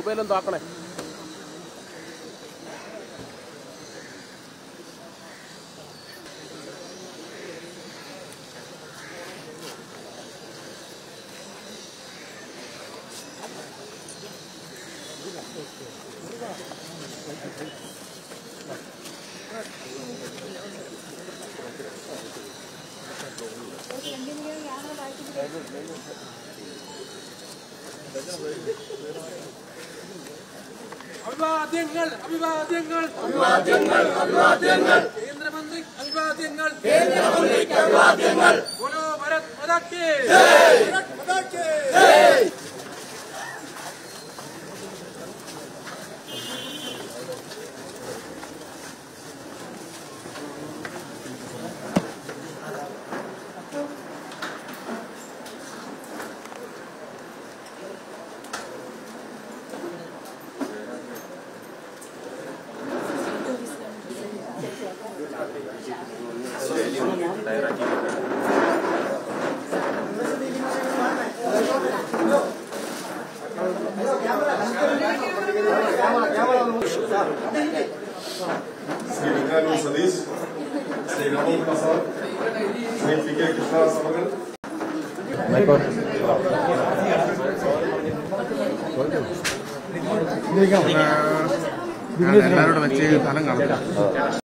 മൊബൈലും താക്കണേ. അഭിവാദ്യങ്ങൾ അഭിവാദ്യങ്ങൾ അഭിവാദ്യങ്ങൾ അഭിവാദ്യങ്ങൾ കേന്ദ്രമന്ത്രി അഭിവാദ്യങ്ങൾ കേന്ദ്രമന്ത്രിക്ക് അഭിവാദ്യങ്ങൾ. ബോലോ ഭാരത് മാതാ കി ജയ്, ഭാരത് മാതാ കി ജയ്. श्री विक्रम सतीश, श्री राहुल प्रसाद, श्री पीके कृष्णा समगल. എല്ലാവരോടും വെച്ച് സ്ഥലം കാണാം.